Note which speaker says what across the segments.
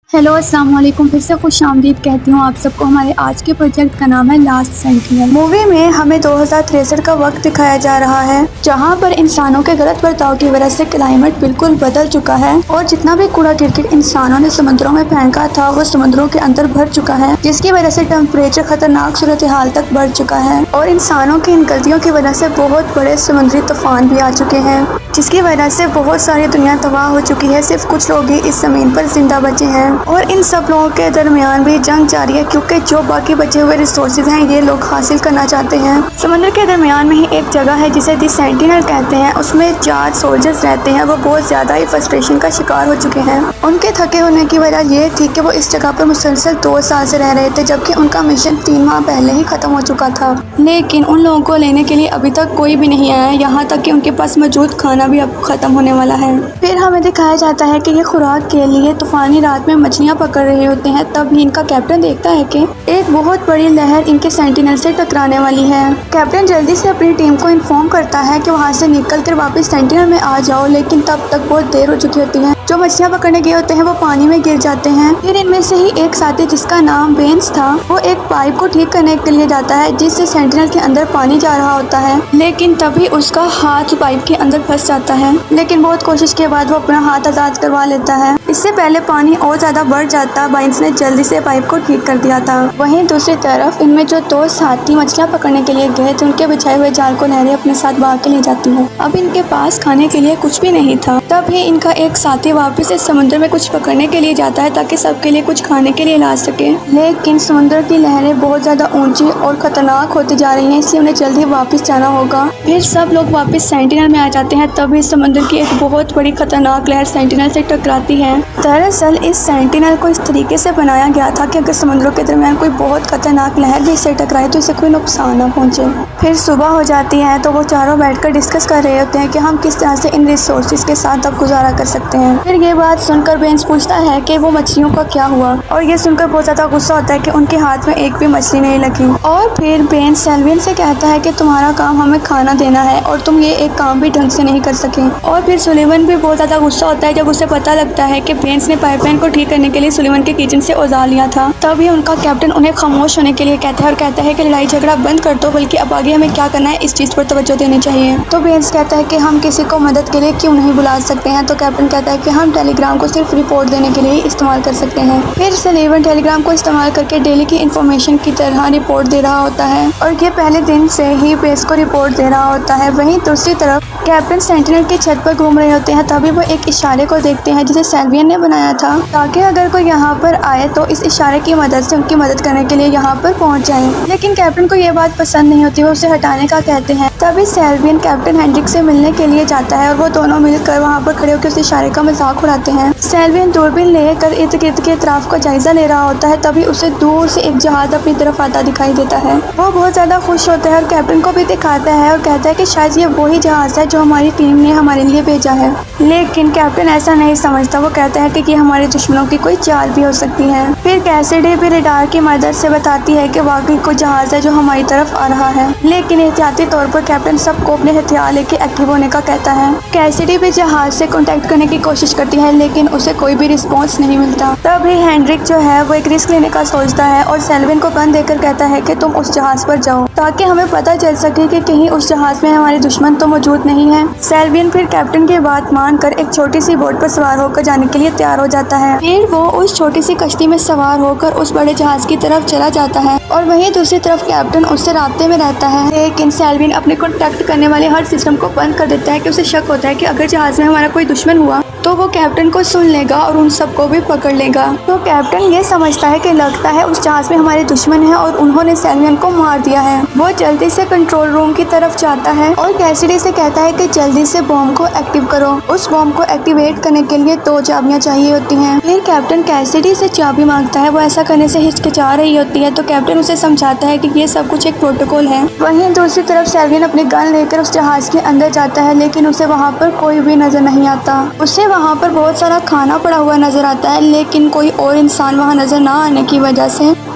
Speaker 1: Hello अस्सलाम वालेकुम। फिर से खुश आमदीद कहती हूँ आप सबको। हमारे आज के प्रोजेक्ट का नाम है लास्ट सेंटिनल। मूवी में हमें 2063 का वक्त दिखाया जा रहा है, जहाँ पर इंसानों के गलत बर्ताव की वजह से क्लाइमेट बिल्कुल बदल चुका है और जितना भी कूड़ा गिरगिट इंसानों ने समुद्रों में फेंका था वो समुद्रों के अंदर भर चुका है, जिसकी वजह से टेम्परेचर खतरनाक सूरत हाल तक बढ़ चुका है और इंसानों की इन गलतियों की वजह से बहुत बड़े समुद्री तूफान भी आ चुके हैं, जिसकी वजह से बहुत सारी दुनिया तबाह हो चुकी है। सिर्फ कुछ लोग ही इस जमीन पर जिंदा बचे हैं और इन सब लोगों के दरमियान भी जंग जारी है, क्योंकि जो बाकी बचे हुए रिसोर्सेज हैं ये लोग हासिल करना चाहते हैं। समुद्र के दरमियान में ही एक जगह है जिसे दी सेंटिनल कहते हैं। उसमें 4 सोल्जर्स रहते हैं। वो बहुत ज्यादा ही फ्रस्ट्रेशन का शिकार हो चुके हैं। उनके थके होने की वजह ये थी कि वो इस जगह पर मुसलसल 2 साल से रह रहे थे, जबकि उनका मिशन 3 माह पहले ही खत्म हो चुका था। लेकिन उन लोगों को लेने के लिए अभी तक कोई भी नहीं आया, यहाँ तक कि उनके पास मौजूद खाना भी अब खत्म होने वाला है। फिर हमें दिखाया जाता है कि ये खुराक के लिए तूफानी रात में मछलियाँ पकड़ रहे होते हैं। तभी इनका कैप्टन देखता है कि एक बहुत बड़ी लहर इनके सेंटिनल से टकराने वाली है। कैप्टन जल्दी से अपनी टीम को इन्फॉर्म करता है कि वहाँ से निकलकर वापस सेंटिनल में आ जाओ, लेकिन तब तक बहुत देर हो चुकी होती है। जो मछलियाँ पकड़ने गए होते हैं वो पानी में गिर जाते हैं। फिर इनमें से ही एक साथी जिसका नाम बेंस था, वो एक पाइप को ठीक करने के लिए जाता है जिससे सेंटिनल के अंदर पानी जा रहा होता है, लेकिन तभी उसका हाथ पाइप के अंदर फंस जाता है। लेकिन बहुत कोशिश के बाद वो अपना हाथ आजाद करवा लेता है। इससे पहले पानी और ज्यादा बढ़ जाता, बेंस ने जल्दी से पाइप को ठीक कर दिया था। वहीं दूसरी तरफ इनमें जो 2 साथी मछलियाँ पकड़ने के लिए गए थे, उनके बिछाए हुए जाल को लहरें अपने साथ भाग के ले जाती है। अब इनके पास खाने के लिए कुछ भी नहीं था। तभी इनका एक साथी वापस इस समुद्र में कुछ पकड़ने के लिए जाता है ताकि सबके लिए कुछ खाने के लिए ला सके, लेकिन समुद्र की लहरें बहुत ज्यादा ऊंची और खतरनाक होती जा रही हैं, इसलिए उन्हें जल्दी वापस जाना होगा। फिर सब लोग वापस सेंटिनल में आ जाते हैं। तभी समुद्र की एक बहुत बड़ी खतरनाक लहर सेंटिनल से टकराती है। दरअसल इस सेंटिनल को इस तरीके से बनाया गया था कि अगर समुद्रों के दरमियान कोई बहुत खतरनाक लहर भी इससे टकराए तो इसे कोई नुकसान न पहुंचे। फिर सुबह हो जाती है तो वो चारों बैठकर डिस्कस कर रहे होते हैं कि हम किस तरह से इन रिसोर्सेज के साथ अब गुजारा कर सकते हैं। फिर ये बात सुनकर बेंस पूछता है कि वो मछलियों का क्या हुआ, और ये सुनकर बहुत ज्यादा गुस्सा होता है कि उनके हाथ में एक भी मछली नहीं लगी। और फिर बेंस सेल्वियन से कहता है कि तुम्हारा काम हमें खाना देना है और तुम ये एक काम भी ढंग से नहीं कर सके। और फिर सुलेवन भी बहुत ज्यादा गुस्सा होता है जब उसे पता लगता है कि बेंस ने पाइपलाइन को ठीक करने के लिए सुलेवन के किचन से औजार लिया था। तभी उनका कैप्टन उन्हें खामोश होने के लिए कहता है और कहता है कि लड़ाई झगड़ा बंद कर दो, बल्कि अब आगे हमें क्या करना है इस चीज पर तवज्जो देनी चाहिए। तो बेंस कहता है कि हम किसी को मदद के लिए क्यों नहीं बुला सकते हैं। तो कैप्टन कहता है कि हम टेलीग्राम को सिर्फ रिपोर्ट देने के लिए ही इस्तेमाल कर सकते हैं। फिर सुलेवन टेलीग्राम को इस्तेमाल करके डेली की इंफॉर्मेशन की तरह रिपोर्ट दे रहा होता है और ये पहले दिन से ही बेस को रिपोर्ट दे रहा होता है। वहीं दूसरी तरफ कैप्टन सेंटिनल की छत पर घूम रहे होते हैं। तभी वो एक इशारे को देखते हैं जिसे सेल्वियन ने बनाया था, ताकि अगर कोई यहाँ पर आए तो इस इशारे की मदद से उनकी मदद करने के लिए यहाँ पर पहुँच जाए। लेकिन कैप्टन को ये बात पसंद नहीं होती, वो उसे हटाने का कहते हैं। तभी सेल्वियन कैप्टन हेंड्रिक से मिलने के लिए जाता है और वो दोनों मिलकर वहाँ पर खड़े होकर उस इशारे का मजाक उड़ाते हैं। सेल्वियन दूरबीन लेकर इर्द गिर्द के इतराफ का जायजा ले रहा होता है। तभी उसे दूर से एक जहाज अपनी तरफ आता दिखाई देता है। वो बहुत ज्यादा खुश होता है और कैप्टन को भी दिखाता है और कहता है कि शायद ये वही जहाज है जो हमारी टीम ने हमारे लिए भेजा है। लेकिन कैप्टन ऐसा नहीं समझता। वो कहता है कि ये हमारे दुश्मनों की कोई चाल भी हो सकती है। फिर कैसिडी भी रडार की मदद से बताती है कि वाकई कोई जहाज है जो हमारी तरफ आ रहा है, लेकिन एहतियाती तौर पर कैप्टन सबको अपने हथियार लेके एक्टिव होने का कहता है। कैसिडी भी जहाज से कांटेक्ट करने की कोशिश करती है, लेकिन उसे कोई भी रिस्पॉन्स नहीं मिलता। तभी हेंड्रिक जो है वो एक रिस्क लेने का सोचता है और सेल्वियन को गन देकर कहता है कि तुम उस जहाज पर जाओ ताकि हमें पता चल सके कि कहीं उस जहाज में हमारे दुश्मन तो मौजूद नहीं है। सेल्वियन फिर कैप्टन की बात मानकर एक छोटी सी बोट पर सवार होकर जाने के लिए तैयार हो जाता है। फिर वो उस छोटी सी कश्ती में सवार होकर उस बड़े जहाज की तरफ चला जाता है और वहीं दूसरी तरफ कैप्टन उससे रास्ते में रहता है। लेकिन सेल्वियन अपने कॉन्टेक्ट करने वाले हर सिस्टम को बंद कर देता है कि उसे शक होता है कि अगर जहाज में हमारा कोई दुश्मन हुआ तो वो कैप्टन को सुन लेगा और उन सबको भी पकड़ लेगा। तो कैप्टन ये समझता है कि लगता है उस जहाज में हमारे दुश्मन हैं और उन्होंने सेल्वियन को मार दिया है। वो जल्दी से कंट्रोल रूम की तरफ जाता है और कैसिडी से कहता है कि जल्दी से बॉम्ब को एक्टिव करो। उस बॉम्ब को एक्टिवेट करने के लिए 2 चाबियां चाहिए होती हैं। फिर कैप्टन कैसिडी से चाबी मांगता है। वो ऐसा करने से हिचकिचा रही होती है, तो कैप्टन उसे समझाता है कि ये सब कुछ एक प्रोटोकॉल है। वहीं दूसरी तरफ सेल्वियन अपनी गन लेकर उस जहाज के अंदर जाता है, लेकिन उसे वहाँ पर कोई भी नजर नहीं आता। उसे वहाँ पर बहुत सारा खाना पड़ा हुआ नजर आता है, लेकिन कोई और इंसान वहाँ नजर ना आने की वजह से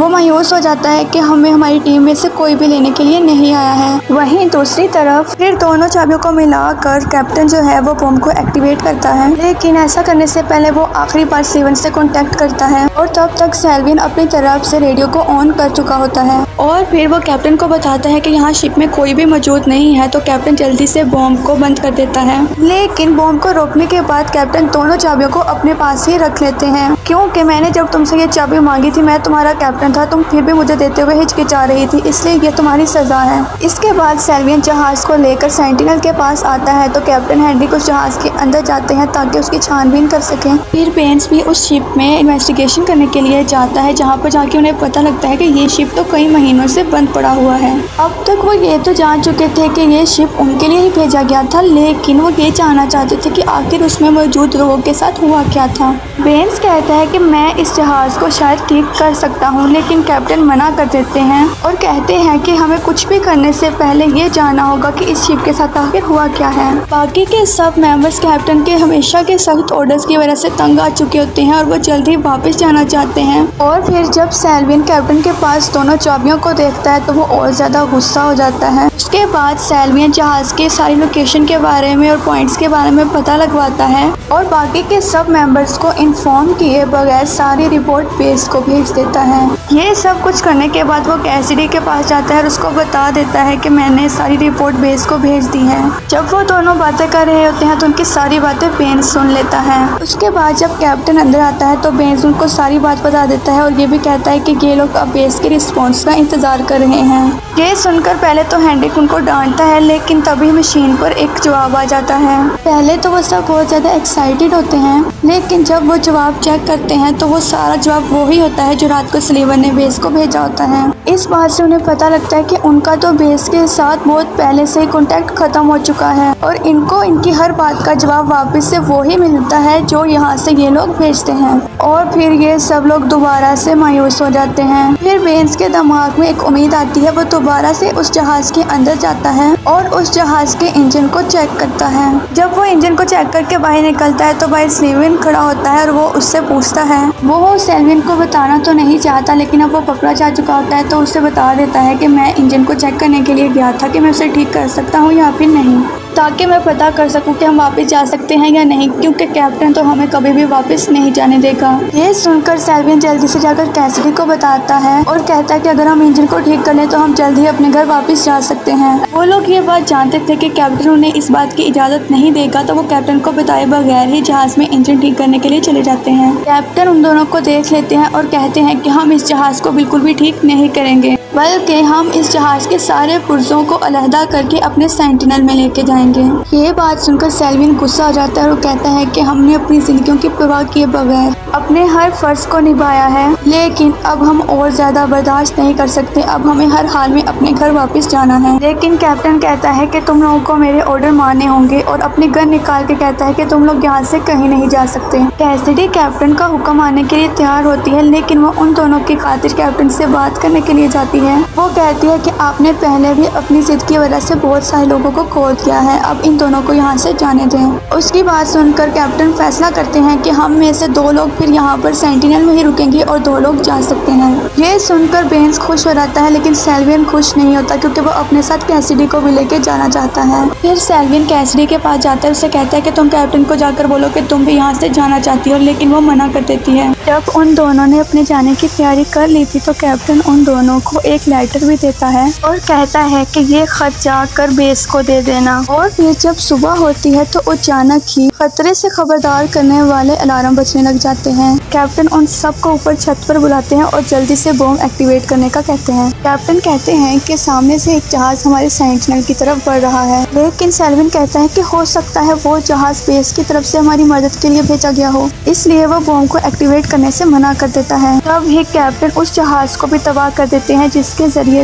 Speaker 1: वो मायूस हो जाता है कि हमें हमारी टीम में से कोई भी लेने के लिए नहीं आया है। वहीं दूसरी तरफ फिर दोनों चाबियों को मिलाकर कैप्टन जो है वो बॉम्ब को एक्टिवेट करता है, लेकिन ऐसा करने से पहले वो आखिरी बार स्लीवन से कांटेक्ट करता है और तब तक सेल्विन अपनी तरफ से रेडियो को ऑन कर चुका होता है और फिर वो कैप्टन को बताता है कि यहाँ शिप में कोई भी मौजूद नहीं है। तो कैप्टन जल्दी से बॉम्ब को बंद कर देता है, लेकिन बॉम्ब को रोकने के बाद कैप्टन दोनों चाबियों को अपने पास ही रख लेते हैं, क्योंकि मैंने जब तुमसे ये चाबी मांगी थी, मैं तुम्हारा कैप्टन था, तुम फिर भी मुझे देते हुए हिचकिचा रही थी, इसलिए ये तुम्हारी सजा है। इसके बाद सेल्वियन जहाज को लेकर सेंटिनल के पास आता है, तो कैप्टन हेनरिक उस जहाज के अंदर जाते हैं ताकि उसकी छानबीन कर सकें। फिर बेंस भी उस शिप में इन्वेस्टिगेशन करने के लिए जाता है, जहाँ पर जाके उन्हें पता लगता है कि ये शिप तो कई महीनों से बंद पड़ा हुआ है। अब तक वो ये तो जान चुके थे कि ये शिप उनके लिए ही भेजा गया था, लेकिन वो ये जानना चाहते थे कि आखिर उसमें मौजूद लोगों के साथ हुआ क्या था। बेंस कहता है कि मैं इस जहाज को शायद ठीक कर सकता हूँ, लेकिन कैप्टन मना कर देते हैं और कहते हैं कि हमें कुछ भी करने से पहले ये जानना होगा कि इस शिप के साथ आखिर हुआ क्या है। बाकी के सब मेंबर्स कैप्टन के हमेशा के सख्त ऑर्डर्स की वजह से तंग आ चुके होते हैं और वो जल्दी वापस जाना चाहते हैं। और फिर जब सेल्विन कैप्टन के पास दोनों चाबियों को देखता है तो वो और ज्यादा गुस्सा हो जाता है। उसके बाद सेल्वियन जहाज के सारी लोकेशन के बारे में और पॉइंट्स के बारे में पता लगवाता है और बाकी के सब मेंबर्स को इन्फॉर्म किए बगैर सारी रिपोर्ट बेस को भेज देता है। ये सब कुछ करने के बाद वो कैसिडी के पास जाता है और उसको बता देता है कि मैंने सारी रिपोर्ट बेस को भेज दी है। जब वो दोनों बातें कर रहे होते हैं तो उनकी सारी बातें बेंस सुन लेता है। उसके बाद जब कैप्टन अंदर आता है तो बेंस उनको सारी बात बता देता है और ये भी कहता है कि ये लोग अब बेस के रिस्पॉन्स का इंतजार कर रहे हैं। ये सुनकर पहले तो हेनरिक उनको डांटता है, लेकिन तभी मशीन पर एक जवाब आ जाता है। पहले तो वो सब बहुत ज्यादा एक्साइटेड होते हैं, लेकिन जब वो जवाब चेक करते हैं तो वो सारा जवाब वही होता है जो रात को स्लीवन ने बेस को भेजा होता है। इस बात से उन्हें पता लगता है कि उनका तो बेस के साथ बहुत पहले से ही कॉन्टैक्ट खत्म हो चुका है और इनको इनकी हर बात का जवाब वापस से वही मिलता है जो यहाँ से ये लोग भेजते हैं। और फिर ये सब लोग दोबारा से मायूस हो जाते हैं। फिर बेंस के दिमाग में एक उम्मीद आती है, वो दोबारा से उस जहाज के अंदर जाता है और उस जहाज के इंजन को चेक करता है। जब वो इंजन को चेक करके बाहर निकलता है तो भाई स्लीवन खड़ा होता है और वो उससे पूछता है। वो सेल्विन को बताना तो नहीं चाहता, लेकिन अब वो पकड़ा जा चुका होता है तो उससे बता देता है कि मैं इंजन को चेक करने के लिए गया था कि मैं उसे ठीक कर सकता हूँ या फिर नहीं, ताकि मैं पता कर सकूं कि हम वापस जा सकते हैं या नहीं, क्योंकि कैप्टन तो हमें कभी भी वापस नहीं जाने देगा। ये सुनकर सेल्वियन जल्दी से जाकर कैसिडी को बताता है और कहता है कि अगर हम इंजन को ठीक कर लें तो हम जल्दी अपने घर वापस जा सकते हैं। वो लोग ये बात जानते थे कि कैप्टन उन्हें इस बात की इजाज़त नहीं देगा, तो वो कैप्टन को बताए बगैर ही जहाज में इंजन ठीक करने के लिए चले जाते हैं। कैप्टन उन दोनों को देख लेते हैं और कहते हैं कि हम इस जहाज को बिल्कुल भी ठीक नहीं करेंगे, बल्कि हम इस जहाज के सारे पुर्जों को अलहदा करके अपने सेंटिनल में लेके जाएंगे। ये बात सुनकर सेल्विन गुस्सा हो जाता है और वो कहता है कि हमने अपनी जिंदगियों की परवाह किए बगैर अपने हर फर्ज को निभाया है, लेकिन अब हम और ज्यादा बर्दाश्त नहीं कर सकते। अब हमें हर हाल में अपने घर वापस जाना है। लेकिन कैप्टन कहता है कि तुम लोगों को मेरे ऑर्डर मानने होंगे और अपनी गन निकाल के कहता है कि तुम लोग यहाँ से कहीं नहीं जा सकते। कैसिडी कैप्टन का हुक्म मानने के लिए तैयार होती है, लेकिन वो उन दोनों की खातिर कैप्टन से बात करने के लिए जाती है। वो कहती है कि आपने पहले भी अपनी जिद की वजह से बहुत सारे लोगों को खो दिया है, अब इन दोनों को यहाँ से जाने दें। उसकी बात सुनकर कैप्टन फैसला करते हैं कि हम में से 2 लोग फिर यहाँ पर सेंटिनल में ही रुकेंगे और 2 लोग जा सकते हैं। ये सुनकर बेंस खुश हो जाता है, लेकिन सेल्वियन खुश नहीं होता क्योंकि वो अपने साथ कैसिडी को भी लेके जाना चाहता है। फिर सेल्वियन कैसिडी के पास जाता है, उसे कहता है कि तुम कैप्टन को जाकर बोलो कि तुम भी यहाँ से जाना चाहती हो, लेकिन वो मना कर देती है। जब उन दोनों ने अपने जाने की तैयारी कर ली थी तो कैप्टन उन दोनों को एक लेटर भी देता है और कहता है कि ये खत जाकर बेस को दे देना। और फिर जब सुबह होती है तो अचानक ही खतरे से खबरदार करने वाले अलार्म बजने लग जाते हैं। कैप्टन उन सबको ऊपर छत पर बुलाते हैं और जल्दी से बॉम्ब एक्टिवेट करने का कहते हैं। कैप्टन कहते हैं कि सामने से एक जहाज हमारे सेंटिनल की तरफ बढ़ रहा है, लेकिन सेल्विन कहता है कि हो सकता है वो जहाज बेस की तरफ से हमारी मदद के लिए भेजा गया हो, इसलिए वो बॉम्ब को एक्टिवेट करने से मना कर देता है। तब ही कैप्टन उस जहाज को भी तबाह कर देते हैं, जिसके जरिए से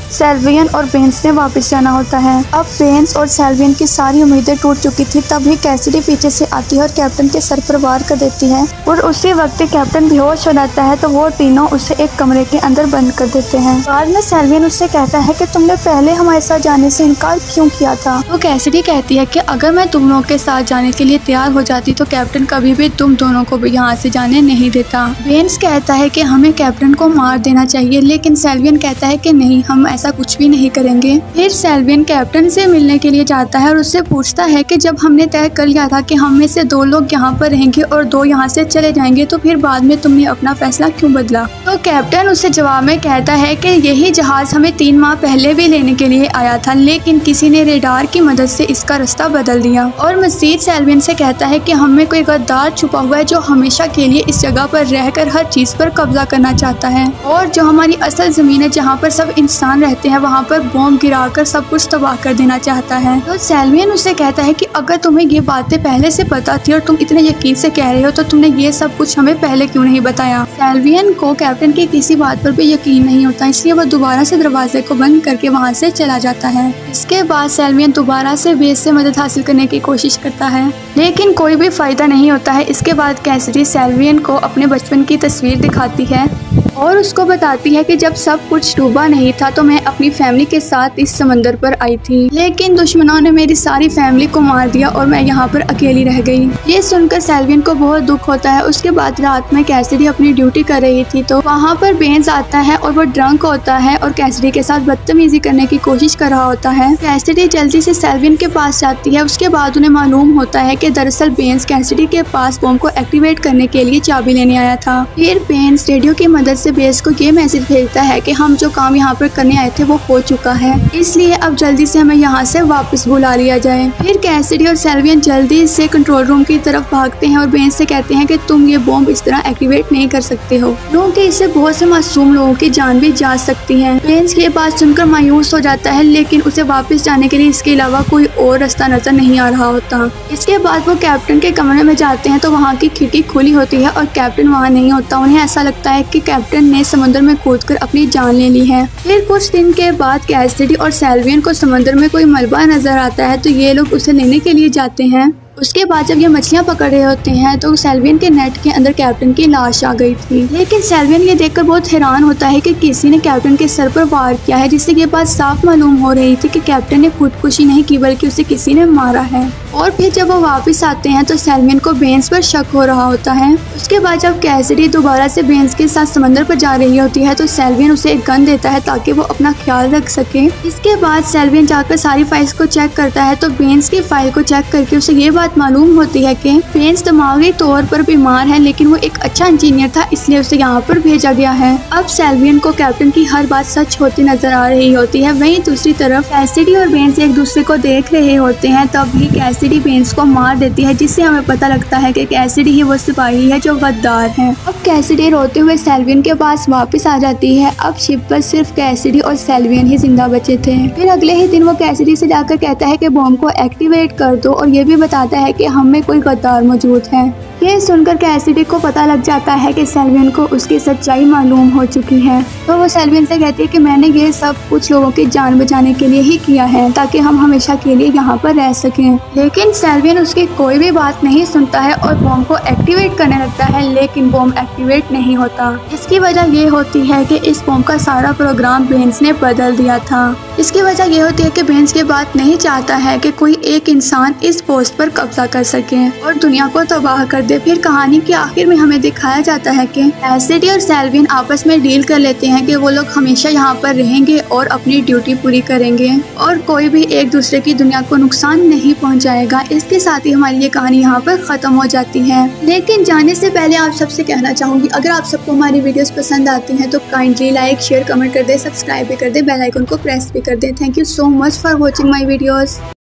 Speaker 1: सेल्वियन और बेंस ने वापस जाना होता है। अब बेंस और सेल्वियन की सारी उम्मीदें टूट चुकी थी। तभी कैसिडी पीछे से आती है और कैप्टन के सर पर वार कर देती है और उसी वक्त कैप्टन बेहोश हो जाता है। तो वो तीनों उसे एक कमरे के अंदर बंद कर देते हैं। बाद में सेल्वियन उससे कहता है कि तुमने पहले हमारे साथ जाने से इनकार क्यों किया था। तो कैसिडी कहती है कि अगर मैं तुम लोगों के साथ जाने के लिए तैयार हो जाती तो कैप्टन कभी भी तुम दोनों को भी यहाँ से जाने नहीं देता। बेंस कहता है कि हमें कैप्टन को मार देना चाहिए, लेकिन सेल्वियन कहता है कि नहीं, हम ऐसा कुछ भी नहीं करेंगे। फिर सेल्वियन कैप्टन से मिलने के लिए जाता है और उससे पूछता है कि जब हमने तय कर लिया था कि हम में से 2 लोग यहाँ पर रहेंगे और 2 यहाँ से चले जाएंगे, तो फिर बाद में तुमने अपना फैसला क्यों बदला। तो कैप्टन उसे जवाब में कहता है कि यही जहाज हमें 3 माह पहले भी लेने के लिए आया था, लेकिन किसी ने रेडार की मदद से इसका रास्ता बदल दिया। और मजीद सेल्वियन से कहता है कि हमें कोई गद्दार छुपा हुआ है जो हमेशा के लिए इस जगह पर रहकर हर चीज पर कब्जा करना चाहता है, और जो हमारी असल जमीन है जहाँ पर सब इंसान रहते हैं वहाँ पर बॉम्ब गिराकर सब कुछ तबाह कर देना चाहता है। तो सेल्वियन उससे कहता है कि अगर तुम्हें ये बातें पहले से पता थी और तुम इतने यकीन से कह रहे हो तो तुमने ये सब कुछ हमें पहले क्यों नहीं बताया। सेल्वियन को कैप्टन की किसी बात पर भी यकीन नहीं होता, इसलिए वह दोबारा से दरवाजे को बंद करके वहाँ से चला जाता है। इसके बाद सेल्वियन दोबारा से बेस से मदद हासिल करने की कोशिश करता है, लेकिन कोई भी फायदा नहीं होता है। इसके बाद कैसिडी सेल्वियन को अपने बचपन की तस्वीर दिखाती है और उसको बताती है कि जब सब कुछ डूबा नहीं था तो मैं अपनी फैमिली के साथ इस समंदर पर आई थी, लेकिन दुश्मनों ने मेरी सारी फैमिली को मार दिया और मैं यहाँ पर अकेली रह गई। ये सुनकर सेल्वियन को बहुत दुख होता है। उसके बाद रात में कैसिडी अपनी ड्यूटी कर रही थी तो वहाँ पर बेंस आता है और वो ड्रंक होता है और कैसिडी के साथ बदतमीजी करने की कोशिश कर रहा होता है। कैसिडी जल्दी से सेल्वियन के पास जाती है। उसके बाद उन्हें मालूम होता है कि दरअसल बेंस कैसिडी के पास बॉम्ब को एक्टिवेट करने के लिए चाबी लेने आया था। फिर बेंस रेडियो की मदद से बेस को ये मैसेज भेजता है कि हम जो काम यहाँ पर करने आए थे वो हो चुका है, इसलिए अब जल्दी से हमें यहाँ से वापस बुला लिया जाए। फिर कैसिडी और सेल्वियन जल्दी से कंट्रोल रूम की तरफ भागते हैं और बेंस से कहते हैं कि तुम ये बॉम्ब इस तरह एक्टिवेट नहीं कर सकते हो, क्योंकि इससे बहुत से मासूम लोगों की जान भी जा सकती है। बेंस ये बात सुनकर मायूस हो जाता है, लेकिन उसे वापस जाने के लिए इसके अलावा कोई और रास्ता नजर नहीं आ रहा होता। इसके बाद वो कैप्टन के कमरे में जाते हैं तो वहाँ की खिड़की खुली होती है और कैप्टन वहाँ नहीं होता। उन्हें ऐसा लगता है कि कैप्टन ने समंदर में कूदकर अपनी जान ले ली है। फिर कुछ दिन के बाद कैसिडी और सेल्वियन को समंदर में कोई मलबा नजर आता है तो ये लोग उसे लेने के लिए जाते हैं। उसके बाद जब ये मछलियां पकड़ रहे होते हैं तो सेल्वियन के नेट के अंदर कैप्टन की लाश आ गई थी, लेकिन सेल्वियन ये देखकर बहुत हैरान होता है कि किसी ने कैप्टन के सर पर वार किया है, जिससे ये बात साफ मालूम हो रही थी कि कैप्टन ने खुदकुशी नहीं की बल्कि उसे किसी ने मारा है। और फिर जब वो वापस आते हैं तो सेल्वियन को बेंस पर शक हो रहा होता है। उसके बाद जब कैसिडी दोबारा से बेंस के साथ समंदर पर जा रही होती है तो सेल्वियन उसे एक गन देता है ताकि वो अपना ख्याल रख सके। इसके बाद सेल्वियन जाकर सारी फाइल्स को चेक करता है तो बेंस की फाइल को चेक करके उसे ये बात मालूम होती है कि बेंस दिमागी तौर पर बीमार है, लेकिन वो एक अच्छा इंजीनियर था इसलिए उसे यहाँ पर भेजा गया है। अब सेल्वियन को कैप्टन की हर बात सच होती नजर आ रही होती है। वहीं दूसरी तरफ कैसिडी और बेंस एक दूसरे को देख रहे होते हैं, तभी कैसिडी बेंस को मार देती है, जिससे हमें पता लगता है कि कैसिडी ही वो सिपाही है जो गद्दार है। अब कैसिडी रोते हुए सेल्वियन के पास वापस आ जाती है। अब शिप पर सिर्फ कैसिडी और सेल्वियन ही जिंदा बचे थे। फिर अगले ही दिन वो कैसिडी से जाकर कहता है कि बॉम्ब को एक्टिवेट कर दो और ये भी बताता है कि हम में कोई गद्दार मौजूद है। ये सुनकर कैसिडी को पता लग जाता है कि सेल्वियन को उसकी सच्चाई मालूम हो चुकी है। तो वो सेल्वियन से कहती है कि मैंने ये सब कुछ लोगों की जान बचाने के लिए ही किया है ताकि हम हमेशा के लिए यहाँ पर रह सकें। लेकिन सेल्वियन उसकी कोई भी बात नहीं सुनता है और बॉम्ब को एक्टिवेट करने लगता है, लेकिन बॉम्ब एक्टिवेट नहीं होता। इसकी वजह ये होती है कि इस बॉम्ब का सारा प्रोग्राम बेंस ने बदल दिया था। इसकी वजह ये होती है कि बेंस ये बात नहीं चाहता है कि कोई एक इंसान इस पोस्ट पर कब्जा कर सके और दुनिया को तबाह कर दे। फिर कहानी के आखिर में हमें दिखाया जाता है कि कैसिडी और सेल्वियन आपस में डील कर लेते हैं कि वो लोग हमेशा यहाँ पर रहेंगे और अपनी ड्यूटी पूरी करेंगे और कोई भी एक दूसरे की दुनिया को नुकसान नहीं पहुँचाएगा। इसके साथ ही हमारी ये कहानी यहाँ पर खत्म हो जाती है। लेकिन जाने से पहले आप सबसे कहना चाहूंगी, अगर आप सबको हमारी वीडियोस पसंद आती हैं तो काइंडली लाइक, शेयर, कमेंट कर दे, सब्सक्राइब भी कर दे, बेल आइकन को प्रेस भी कर दे। Thank you so much for watching my videos.